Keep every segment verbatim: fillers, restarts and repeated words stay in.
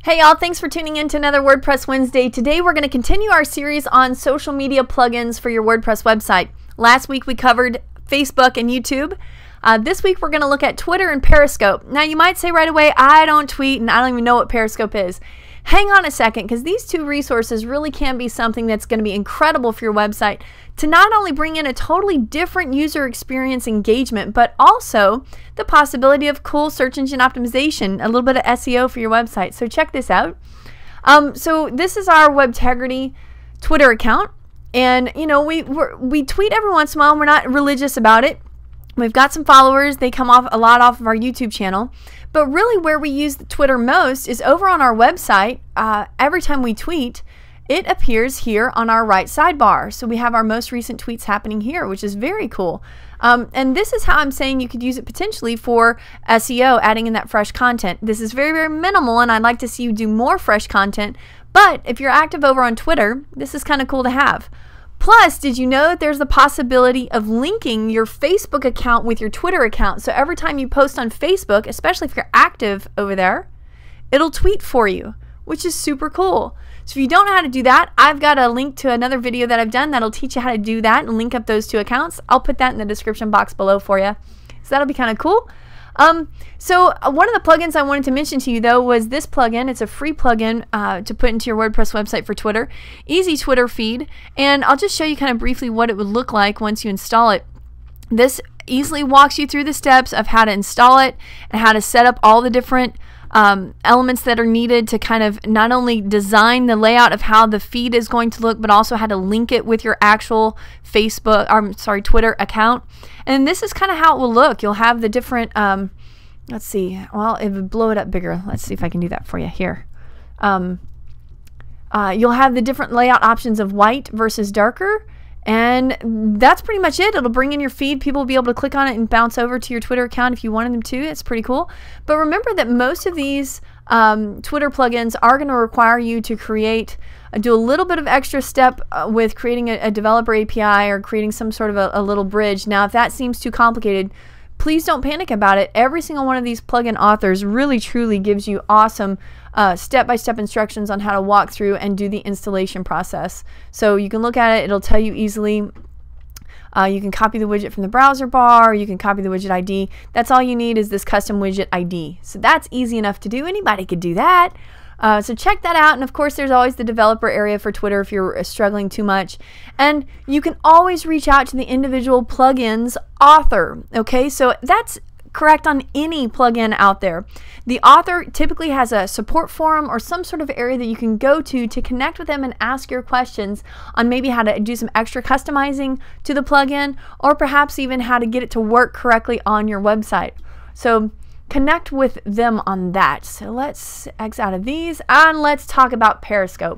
Hey y'all, thanks for tuning in to another WordPress Wednesday. Today we're going to continue our series on social media plugins for your WordPress website. Last week we covered Facebook and YouTube. Uh, this week we're going to look at Twitter and Periscope. Now you might say right away, I don't tweet and I don't even know what Periscope is. Hang on a second, because these two resources really can be something that's going to be incredible for your website to not only bring in a totally different user experience engagement, but also the possibility of cool search engine optimization, a little bit of S E O for your website. So check this out. Um, so this is our Webtegrity Twitter account, and you know we we're, we tweet every once in a while. We're not religious about it. We've got some followers. They come off a lot off of our YouTube channel. But really where we use Twitter most is over on our website. Uh, every time we tweet, it appears here on our right sidebar. So we have our most recent tweets happening here, which is very cool. Um, and this is how I'm saying you could use it potentially for S E O, adding in that fresh content. This is very, very minimal, and I'd like to see you do more fresh content. But if you're active over on Twitter, this is kind of cool to have. Plus, did you know that there's the possibility of linking your Facebook account with your Twitter account? So every time you post on Facebook, especially if you're active over there, it'll tweet for you, which is super cool. So if you don't know how to do that, I've got a link to another video that I've done that'll teach you how to do that and link up those two accounts. I'll put that in the description box below for you. So that'll be kind of cool. Um, so uh, one of the plugins I wanted to mention to you though was this plugin. It's a free plugin uh, to put into your WordPress website for Twitter. Easy Twitter feed. And I'll just show you kind of briefly what it would look like once you install it. This easily walks you through the steps of how to install it and how to set up all the different um, elements that are needed to kind of not only design the layout of how the feed is going to look, but also how to link it with your actual Facebook, or, I'm sorry, Twitter account. And this is kind of how it will look. You'll have the different, um, let's see, well, it would blow it up bigger. Let's see if I can do that for you here. Um, uh, you'll have the different layout options of white versus darker. And that's pretty much it. It'll bring in your feed. People will be able to click on it and bounce over to your Twitter account if you wanted them to. It's pretty cool. But remember that most of these um, Twitter plugins are going to require you to create, uh, do a little bit of extra step uh, with creating a, a developer A P I or creating some sort of a, a little bridge. Now, if that seems too complicated, please don't panic about it. Every single one of these plugin authors really, truly gives you awesome uh, step-by-step instructions on how to walk through and do the installation process. So you can look at it. It'll tell you easily. Uh, you can copy the widget from the browser bar. You can copy the widget I D. That's all you need is this custom widget I D. So that's easy enough to do. Anybody could do that. Uh, so check that out. And of course, there's always the developer area for Twitter if you're struggling too much. And you can always reach out to the individual plugins author. Okay, so that's correct on any plugin out there. The author typically has a support forum or some sort of area that you can go to to connect with them and ask your questions on maybe how to do some extra customizing to the plugin, or perhaps even how to get it to work correctly on your website. So connect with them on that. So let's X out of these and let's talk about Periscope.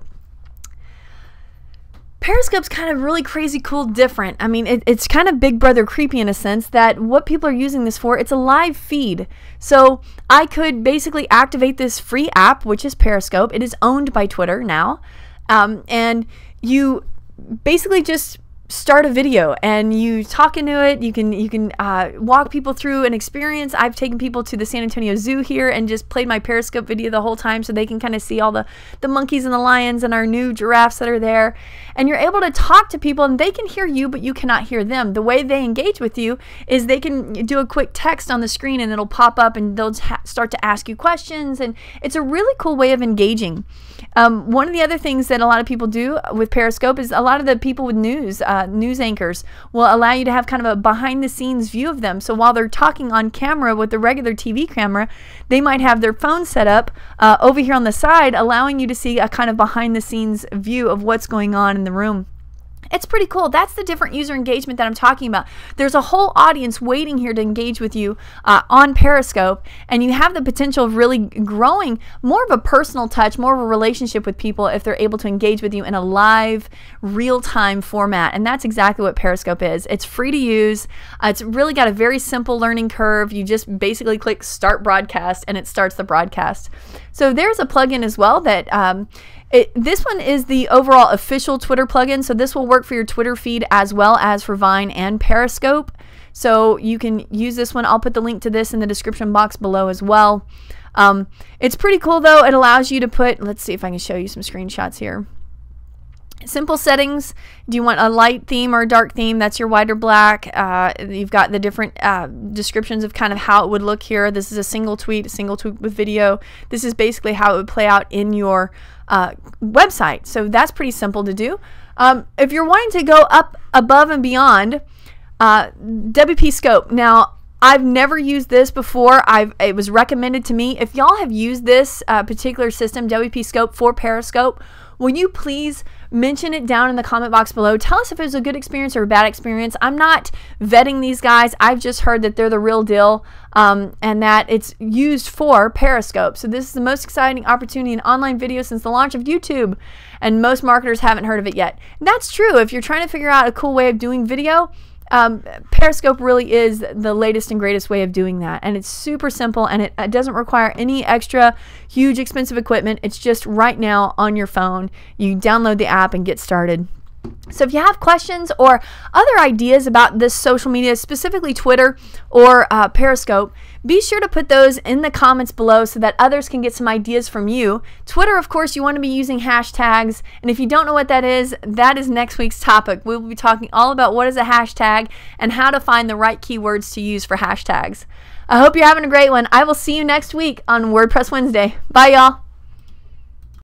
Periscope's kind of really crazy, cool, different. I mean, it, it's kind of Big Brother creepy in a sense that what people are using this for, it's a live feed. So I could basically activate this free app, which is Periscope. It is owned by Twitter now. Um, and you basically just start a video and you talk into it. You can you can uh, walk people through an experience. I've taken people to the San Antonio Zoo here and just played my Periscope video the whole time so they can kind of see all the the monkeys and the lions and our new giraffes that are there. And you're able to talk to people and they can hear you, but you cannot hear them. The way they engage with you is they can do a quick text on the screen and it'll pop up and they'll start to ask you questions, and it's a really cool way of engaging. Um, one of the other things that a lot of people do with Periscope is a lot of the people with news, uh, news anchors will allow you to have kind of a behind the scenes view of them. So while they're talking on camera with the regular T V camera, they might have their phone set up uh, over here on the side, allowing you to see a kind of behind the scenes view of what's going on in the room. It's pretty cool. That's the different user engagement that I'm talking about. There's a whole audience waiting here to engage with you uh, on Periscope, and you have the potential of really growing more of a personal touch, more of a relationship with people if they're able to engage with you in a live, real-time format. And that's exactly what Periscope is. It's free to use. Uh, it's really got a very simple learning curve. You just basically click Start Broadcast, and it starts the broadcast. So there's a plugin as well that um, It, this one is the overall official Twitter plugin, so this will work for your Twitter feed as well as for Vine and Periscope. So you can use this one. I'll put the link to this in the description box below as well. Um, it's pretty cool though. It allows you to put, let's see if I can show you some screenshots here. Simple settings. Do you want a light theme or a dark theme? That's your white or black. Uh, you've got the different uh, descriptions of kind of how it would look here. This is a single tweet, a single tweet with video. This is basically how it would play out in your uh, website. So that's pretty simple to do. Um, if you're wanting to go up above and beyond, uh, W P Scope. Now, I've never used this before. I've it was recommended to me. If y'all have used this uh, particular system, W P Scope for Periscope, will you please mention it down in the comment box below? Tell us if it was a good experience or a bad experience. I'm not vetting these guys. I've just heard that they're the real deal, um, and that it's used for Periscope. So this is the most exciting opportunity in online video since the launch of YouTube, and most marketers haven't heard of it yet. And that's true. If you're trying to figure out a cool way of doing video, Um, Periscope really is the latest and greatest way of doing that, and it's super simple, and it, it doesn't require any extra huge expensive equipment. It's just right now on your phone. You download the app and get started. So if you have questions or other ideas about this social media, specifically Twitter or uh, Periscope, be sure to put those in the comments below so that others can get some ideas from you. Twitter, of course, you want to be using hashtags, and if you don't know what that is, that is next week's topic. We'll be talking all about what is a hashtag and how to find the right keywords to use for hashtags. I hope you're having a great one. I will see you next week on WordPress Wednesday. Bye, y'all.